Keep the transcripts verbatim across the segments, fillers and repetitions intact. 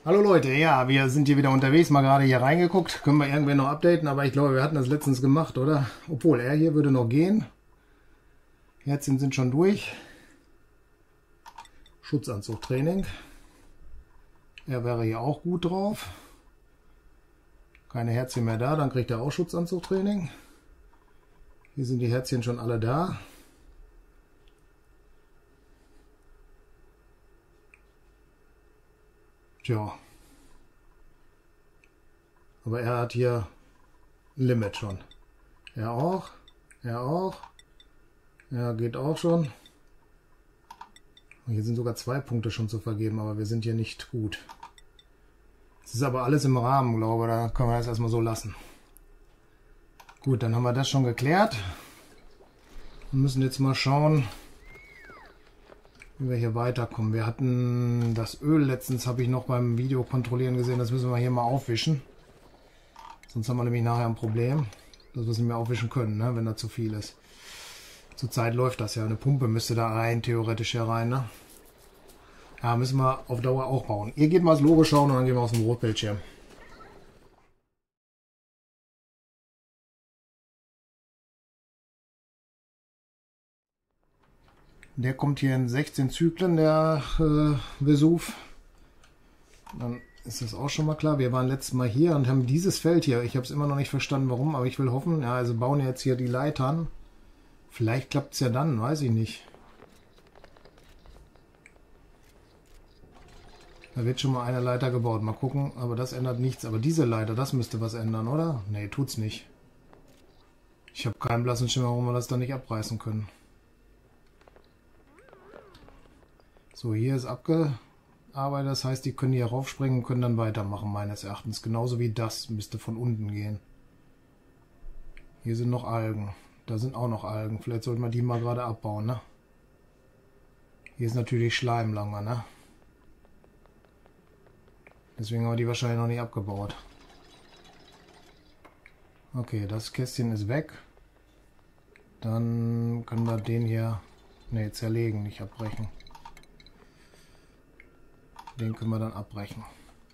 Hallo Leute, ja, wir sind hier wieder unterwegs, mal gerade hier reingeguckt. Können wir irgendwen noch updaten, aber ich glaube, wir hatten das letztens gemacht, oder? Obwohl, er hier würde noch gehen. Herzchen sind schon durch. Schutzanzugtraining. Er wäre hier auch gut drauf. Keine Herzchen mehr da, dann kriegt er auch Schutzanzugtraining. Hier sind die Herzchen schon alle da. Tja. Aber er hat hier ein Limit schon. Er auch. Er auch. Er geht auch schon. Und hier sind sogar zwei Punkte schon zu vergeben, aber wir sind hier nicht gut. Es ist aber alles im Rahmen, glaube ich. Da können wir das erstmal so lassen. Gut, dann haben wir das schon geklärt. Wir müssen jetzt mal schauen, wie wir hier weiterkommen. Wir hatten das Öl letztens, habe ich noch beim Video kontrollieren gesehen. Das müssen wir hier mal aufwischen. Sonst haben wir nämlich nachher ein Problem, dass wir es nicht mehr aufwischen können, ne, wenn da zu viel ist. Zurzeit läuft das ja. Eine Pumpe müsste da rein, theoretisch hier rein. Ne? Ja, müssen wir auf Dauer auch bauen. Ihr geht mal das Logo schauen und dann gehen wir aus dem Rotbildschirm. Der kommt hier in sechzehn Zyklen, der äh, Vesuv. Dann ist das auch schon mal klar. Wir waren letztes Mal hier und haben dieses Feld hier. Ich habe es immer noch nicht verstanden, warum, aber ich will hoffen. Ja, also bauen jetzt hier die Leitern. Vielleicht klappt es ja dann, weiß ich nicht. Da wird schon mal eine Leiter gebaut. Mal gucken, aber das ändert nichts. Aber diese Leiter, das müsste was ändern, oder? Nee, tut's nicht. Ich habe keinen blassen Schimmer, warum wir das dann nicht abreißen können. So, hier ist abgearbeitet. Das heißt, die können hier raufspringen und können dann weitermachen, meines Erachtens. Genauso wie das müsste von unten gehen. Hier sind noch Algen. Da sind auch noch Algen. Vielleicht sollten wir die mal gerade abbauen, ne? Hier ist natürlich Schleim langer, ne? Deswegen haben wir die wahrscheinlich noch nicht abgebaut. Okay, das Kästchen ist weg. Dann können wir den hier, ne, zerlegen, nicht abbrechen. Den können wir dann abbrechen.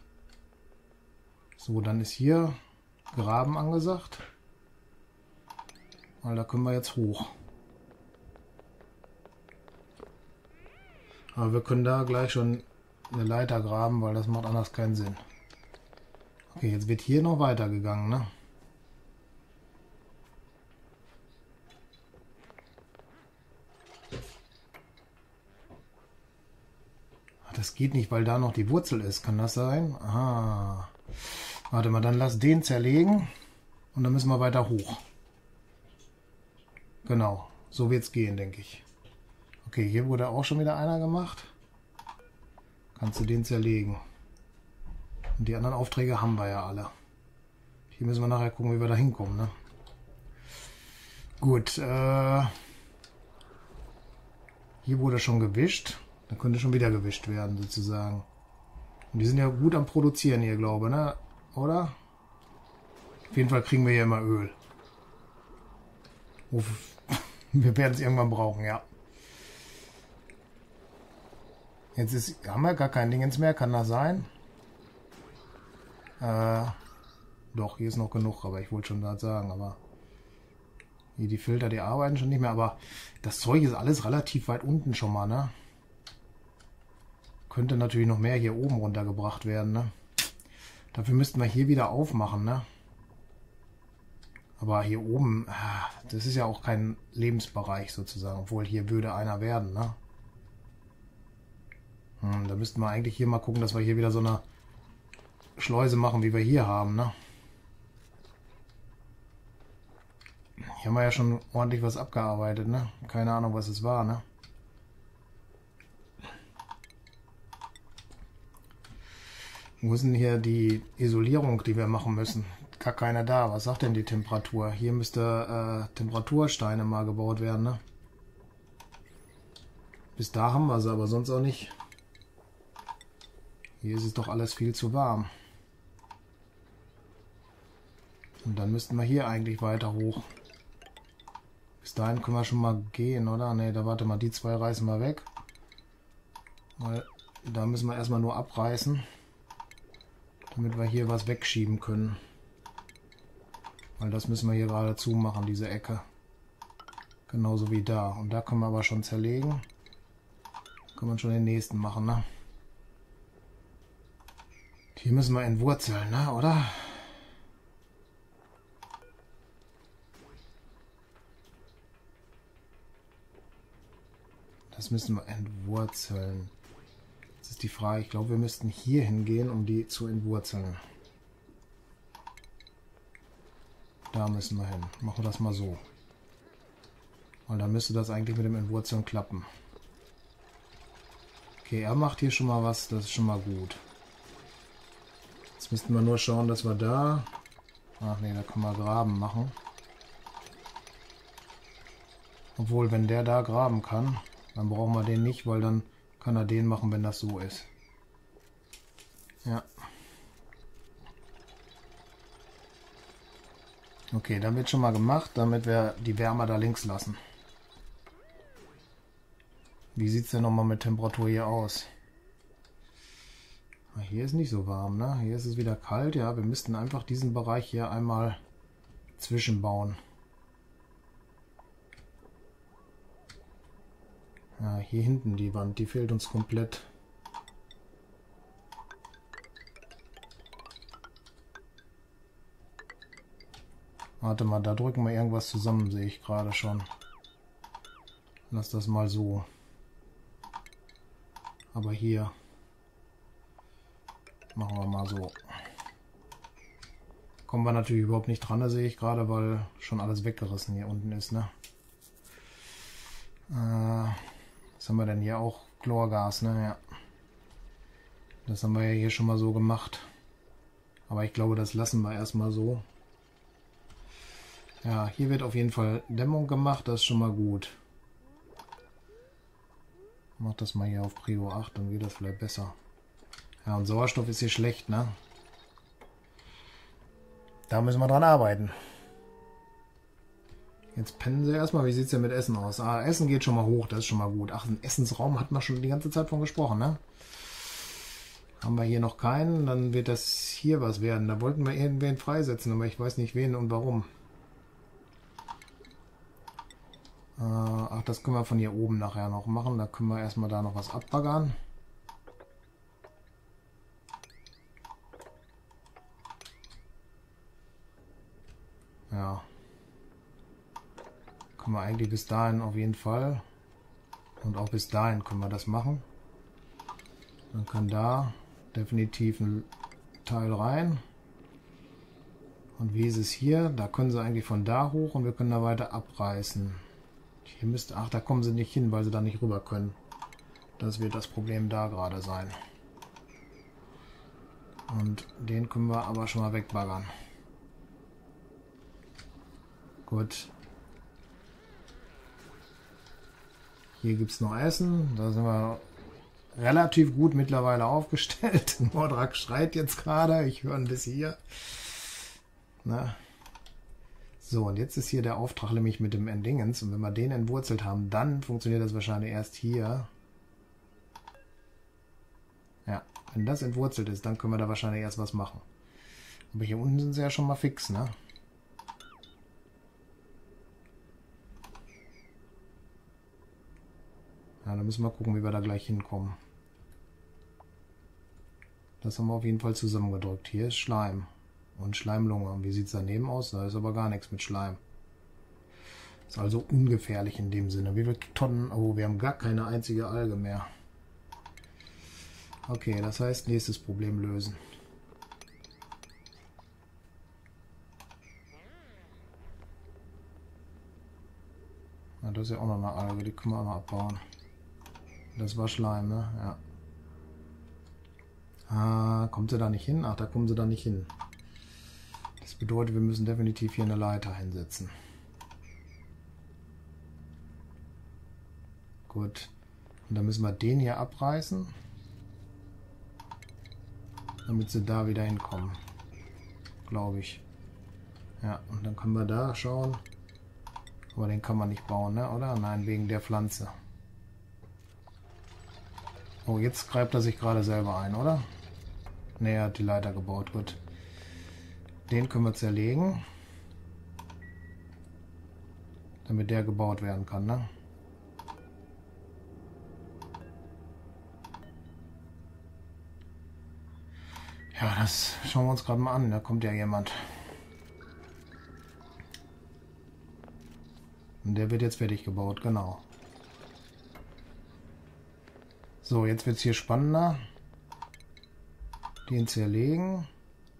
So, dann ist hier Graben angesagt. Weil da können wir jetzt hoch. Aber wir können da gleich schon eine Leiter graben, weil das macht anders keinen Sinn. Okay, jetzt wird hier noch weiter gegangen, ne? Ach, das geht nicht, weil da noch die Wurzel ist. Kann das sein? Aha. Warte mal, dann lass den zerlegen und dann müssen wir weiter hoch. Genau, so wird es gehen, denke ich. Okay, hier wurde auch schon wieder einer gemacht. Kannst du den zerlegen. Und die anderen Aufträge haben wir ja alle. Hier müssen wir nachher gucken, wie wir da hinkommen. Ne? Gut, äh, hier wurde schon gewischt. Da könnte schon wieder gewischt werden, sozusagen. Und die sind ja gut am Produzieren hier, glaube ich, ne? Oder? Auf jeden Fall kriegen wir hier immer Öl. Wir werden es irgendwann brauchen, ja. Jetzt ist, haben wir gar kein Dingens mehr, kann das sein? Äh, doch, hier ist noch genug, aber ich wollte schon gerade sagen, aber hier die Filter, die arbeiten schon nicht mehr, aber das Zeug ist alles relativ weit unten schon mal, ne? Könnte natürlich noch mehr hier oben runtergebracht werden, ne? Dafür müssten wir hier wieder aufmachen, ne? Aber hier oben, das ist ja auch kein Lebensbereich sozusagen, obwohl hier würde einer werden, ne? Hm, da müssten wir eigentlich hier mal gucken, dass wir hier wieder so eine Schleuse machen, wie wir hier haben, ne? Hier haben wir ja schon ordentlich was abgearbeitet, ne? Keine Ahnung, was es war, ne? Wo ist denn hier die Isolierung, die wir machen müssen? Gar keine da. Was sagt denn die Temperatur? Hier müsste äh, Temperatursteine mal gebaut werden, ne? Bis da haben wir sie, aber sonst auch nicht. Hier ist es doch alles viel zu warm. Und dann müssten wir hier eigentlich weiter hoch. Bis dahin können wir schon mal gehen, oder? Ne, da warte mal, die zwei reißen wir weg. Weil da müssen wir erstmal nur abreißen. Damit wir hier was wegschieben können. Weil das müssen wir hier gerade zumachen, diese Ecke. Genauso wie da. Und da können wir aber schon zerlegen. Kann man schon den nächsten machen, ne? Hier müssen wir entwurzeln, ne? Oder? Das müssen wir entwurzeln. Das ist die Frage. Ich glaube, wir müssten hier hingehen, um die zu entwurzeln. Da müssen wir hin. Machen wir das mal so. Und dann müsste das eigentlich mit dem Entwurzeln klappen. Okay, er macht hier schon mal was. Das ist schon mal gut. Jetzt müssten wir nur schauen, dass wir da... Ach nee, da können wir Graben machen. Obwohl, wenn der da graben kann, dann brauchen wir den nicht, weil dann kann er den machen, wenn das so ist. Ja. Okay, dann wird schon mal gemacht, damit wir die Wärme da links lassen. Wie sieht es denn nochmal mit Temperatur hier aus? Hier ist nicht so warm, ne? Hier ist es wieder kalt. Ja, wir müssten einfach diesen Bereich hier einmal zwischenbauen. Ja, hier hinten die Wand, die fehlt uns komplett. Warte mal, da drücken wir irgendwas zusammen, sehe ich gerade schon. Lass das mal so. Aber hier machen wir mal so. Kommen wir natürlich überhaupt nicht dran, da sehe ich gerade, weil schon alles weggerissen hier unten ist, ne? Äh, was haben wir denn hier auch? Chlorgas, ne? Ja. Das haben wir ja hier schon mal so gemacht. Aber ich glaube, das lassen wir erstmal so. Ja, hier wird auf jeden Fall Dämmung gemacht, das ist schon mal gut. Mach das mal hier auf Prio acht, dann geht das vielleicht besser. Ja, und Sauerstoff ist hier schlecht, ne? Da müssen wir dran arbeiten. Jetzt pennen sie erstmal. Wie sieht es denn mit Essen aus? Ah, Essen geht schon mal hoch, das ist schon mal gut. Ach, ein Essensraum hat man schon die ganze Zeit von gesprochen, ne? Haben wir hier noch keinen, dann wird das hier was werden. Da wollten wir irgendwen freisetzen, aber ich weiß nicht wen und warum. Äh, ach, das können wir von hier oben nachher noch machen. Da können wir erstmal da noch was abbaggern. Ja. Können wir eigentlich bis dahin auf jeden Fall. Und auch bis dahin können wir das machen. Dann kann da definitiv ein Teil rein. Und wie ist es hier? Da können sie eigentlich von da hoch und wir können da weiter abreißen. Hier müsste, ach, da kommen sie nicht hin, weil sie da nicht rüber können. Das wird das Problem da gerade sein. Und den können wir aber schon mal wegbaggern. Gut. Hier gibt es noch Essen. Da sind wir relativ gut mittlerweile aufgestellt. Mordrak schreit jetzt gerade. Ich höre ein bisschen hier. Na. So, und jetzt ist hier der Auftrag nämlich mit dem Endingens. Und wenn wir den entwurzelt haben, dann funktioniert das wahrscheinlich erst hier. Ja, wenn das entwurzelt ist, dann können wir da wahrscheinlich erst was machen. Aber hier unten sind sie ja schon mal fix, ne? Ja, dann müssen wir gucken, wie wir da gleich hinkommen. Das haben wir auf jeden Fall zusammengedrückt. Hier ist Schleim und Schleimlunge. Und wie sieht es daneben aus? Da ist aber gar nichts mit Schleim. Ist also ungefährlich in dem Sinne. Wie viele Tonnen? Oh, wir haben gar keine einzige Alge mehr. Okay, das heißt, nächstes Problem lösen. Ja, das ist ja auch noch eine Alge, die können wir auch noch abbauen. Das war Schleim, ne? Ja. Ah, kommt sie da nicht hin? Ach, da kommen sie da nicht hin. Das bedeutet, wir müssen definitiv hier eine Leiter hinsetzen. Gut. Und dann müssen wir den hier abreißen, damit sie da wieder hinkommen. Glaube ich. Ja, und dann können wir da schauen. Aber den kann man nicht bauen, ne? Oder? Nein, wegen der Pflanze. Oh, jetzt greift er sich gerade selber ein, oder? Ne, er hat die Leiter gebaut. Gut. Den können wir zerlegen. Damit der gebaut werden kann, ne? Ja, das schauen wir uns gerade mal an. Da kommt ja jemand. Und der wird jetzt fertig gebaut, genau. So, jetzt wird es hier spannender. Den zerlegen.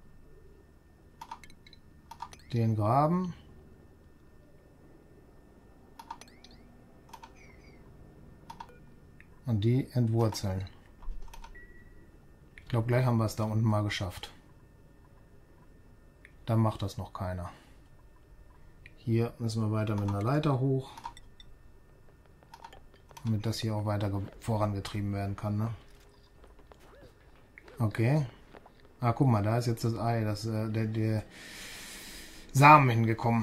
Den graben. Und die entwurzeln. Ich glaube, gleich haben wir es da unten mal geschafft. Da macht das noch keiner. Hier müssen wir weiter mit einer Leiter hoch. Damit das hier auch weiter vorangetrieben werden kann. Ne? Okay. Ah, guck mal, da ist jetzt das Ei, das, äh, der, der Samen hingekommen.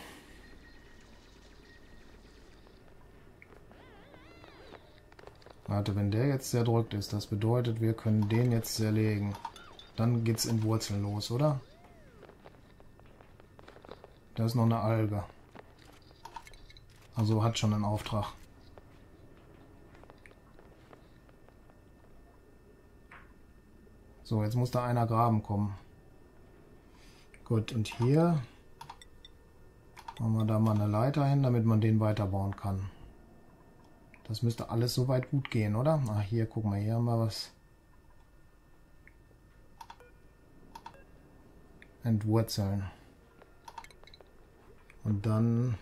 Warte, wenn der jetzt zerdrückt ist, das bedeutet, wir können den jetzt zerlegen. Dann geht's in Wurzeln los, oder? Da ist noch eine Alge. Also hat schon einen Auftrag. So, jetzt muss da einer graben kommen. Gut, und hier machen wir da mal eine Leiter hin, damit man den weiterbauen kann. Das müsste alles soweit gut gehen, oder? Ach, hier, guck mal, hier haben wir was. Entwurzeln. Und dann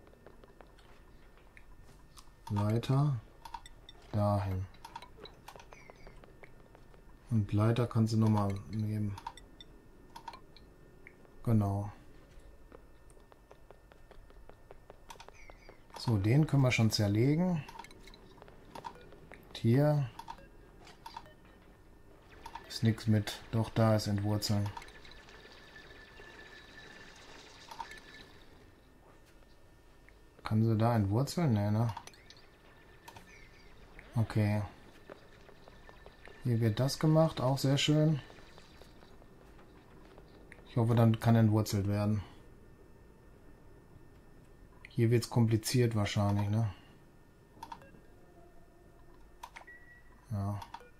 Leiter dahin. Und Leiter kannst du nochmal nehmen. Genau. So, den können wir schon zerlegen. Hier ist nichts mit. Doch, da ist Entwurzeln. Kann sie da entwurzeln? Nee, ne? Okay. Hier wird das gemacht, auch sehr schön. Ich hoffe, dann kann entwurzelt werden. Hier wird es kompliziert wahrscheinlich, ne? Ja.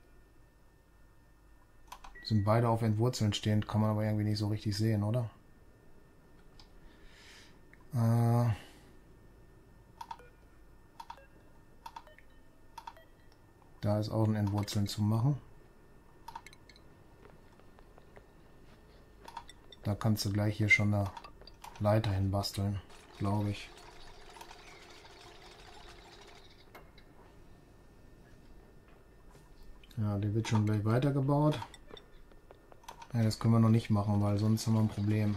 Sind beide auf Entwurzeln stehend, kann man aber irgendwie nicht so richtig sehen, oder? Äh... Da ist auch ein Entwurzeln zu machen. Da kannst du gleich hier schon eine Leiter hin basteln, glaube ich. Ja, die wird schon gleich weitergebaut. Ja, das können wir noch nicht machen, weil sonst haben wir ein Problem.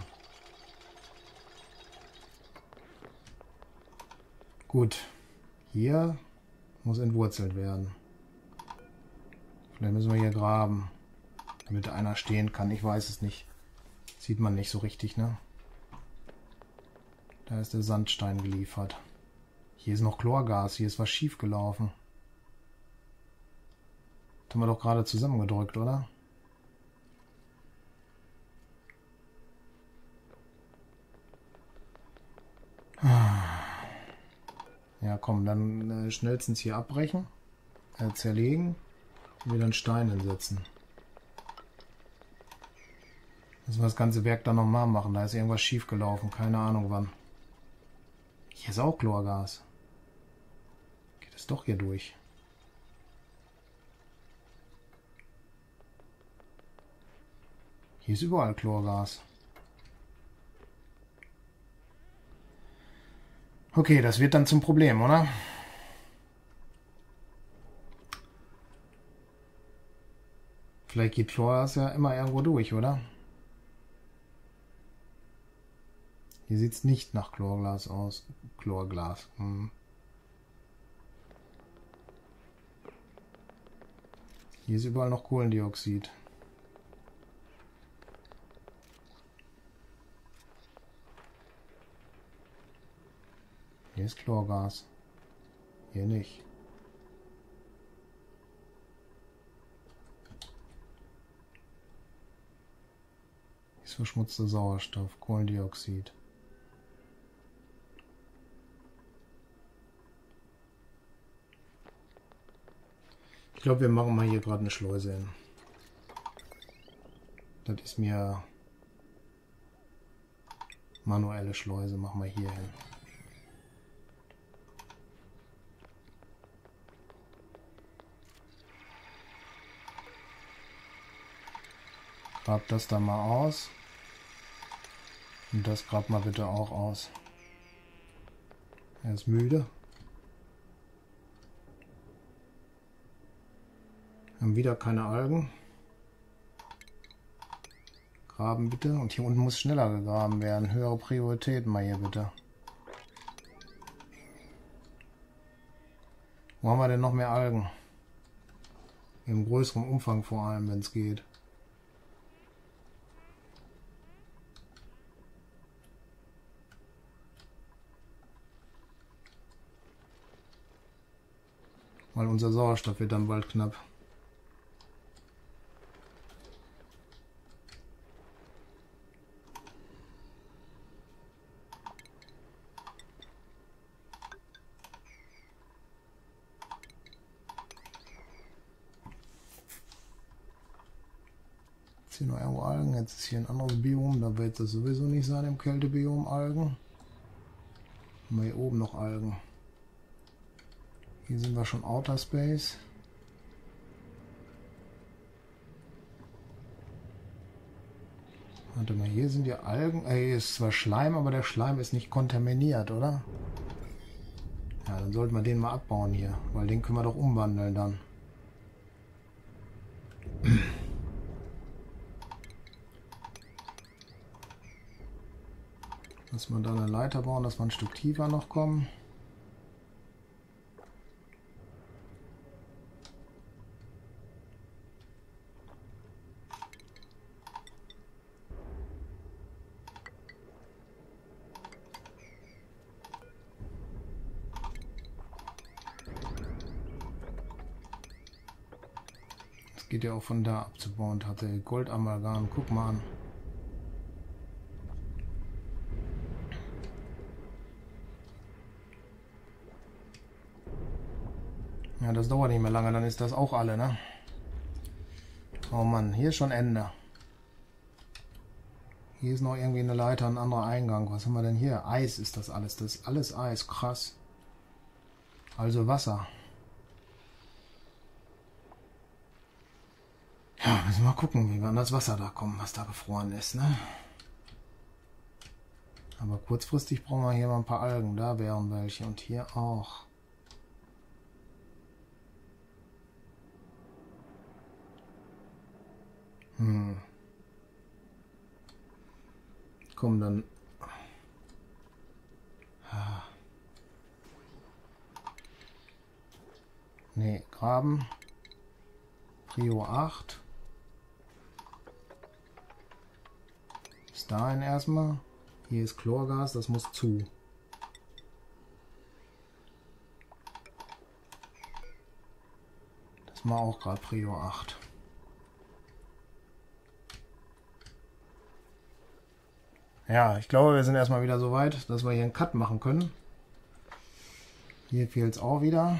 Gut, hier muss entwurzelt werden. Vielleicht müssen wir hier graben, damit einer stehen kann. Ich weiß es nicht. Sieht man nicht so richtig, ne? Da ist der Sandstein geliefert. Hier ist noch Chlorgas. Hier ist was schief gelaufen. Das haben wir doch gerade zusammengedrückt, oder? Ja, komm, dann äh, schnellstens hier abbrechen, äh, zerlegen. Wieder einen Stein hinsetzen. Müssen wir das ganze Werk dann nochmal machen. Da ist irgendwas schief gelaufen. Keine Ahnung wann. Hier ist auch Chlorgas. Geht es doch hier durch. Hier ist überall Chlorgas. Okay, das wird dann zum Problem, oder? Vielleicht geht Chlorgas ja immer irgendwo durch, oder? Hier sieht es nicht nach Chlorglas aus. Chlorglas. Hm. Hier ist überall noch Kohlendioxid. Hier ist Chlorgas. Hier nicht. Ist verschmutzter Sauerstoff, Kohlendioxid. Ich glaube, wir machen mal hier gerade eine Schleuse hin. Das ist mir manuelle Schleuse, machen wir hier hin. Grab das da mal aus. Und das grab mal bitte auch aus. Er ist müde. Wir haben wieder keine Algen. Graben bitte. Und hier unten muss schneller gegraben werden. Höhere Prioritäten mal hier bitte. Wo haben wir denn noch mehr Algen? Im größeren Umfang vor allem, wenn es geht. Weil unser Sauerstoff wird dann bald knapp. Jetzt hier noch irgendwo Algen. Jetzt ist hier ein anderes Biom. Da wird es sowieso nicht sein im Kältebiom Algen. Haben wir hier oben noch Algen. Hier sind wir schon Outer Space. Warte mal, hier sind die Algen. Äh, hier ist zwar Schleim, aber der Schleim ist nicht kontaminiert, oder? Ja, dann sollten wir den mal abbauen hier, weil den können wir doch umwandeln dann. Lass mal da eine Leiter bauen, dass wir ein Stück tiefer noch kommen. Geht ja auch von da abzubauen, tatsächlich. Goldamalgam, guck mal an. Ja, das dauert nicht mehr lange, dann ist das auch alle, ne? Oh Mann, hier ist schon Ende. Hier ist noch irgendwie eine Leiter, ein anderer Eingang. Was haben wir denn hier? Eis ist das alles. Das ist alles Eis, krass. Also Wasser. Ja, müssen wir mal gucken, wie wir an das Wasser da kommen, was da gefroren ist, ne? Aber kurzfristig brauchen wir hier mal ein paar Algen. Da wären welche und hier auch. Hm. Komm, dann... Ne, graben. Prio acht. Bis dahin erstmal. Hier ist Chlorgas, das muss zu. Das war auch gerade Prio acht. Ja, ich glaube, wir sind erstmal wieder so weit, dass wir hier einen Cut machen können. Hier fehlt es auch wieder.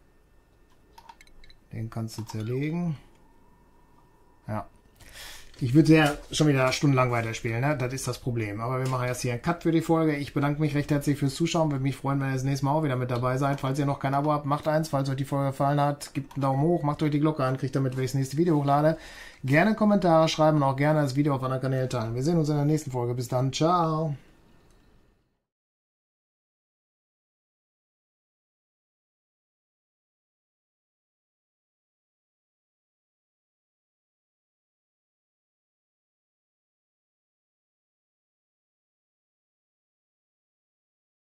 Den kannst du zerlegen. Ja. Ich würde ja schon wieder stundenlang weiterspielen, ne? Das ist das Problem. Aber wir machen jetzt hier einen Cut für die Folge. Ich bedanke mich recht herzlich fürs Zuschauen. Würde mich freuen, wenn ihr das nächste Mal auch wieder mit dabei seid. Falls ihr noch kein Abo habt, macht eins. Falls euch die Folge gefallen hat, gebt einen Daumen hoch, macht euch die Glocke an, kriegt damit, wenn ich das nächste Video hochlade. Gerne Kommentare schreiben und auch gerne das Video auf anderen Kanälen teilen. Wir sehen uns in der nächsten Folge. Bis dann. Ciao.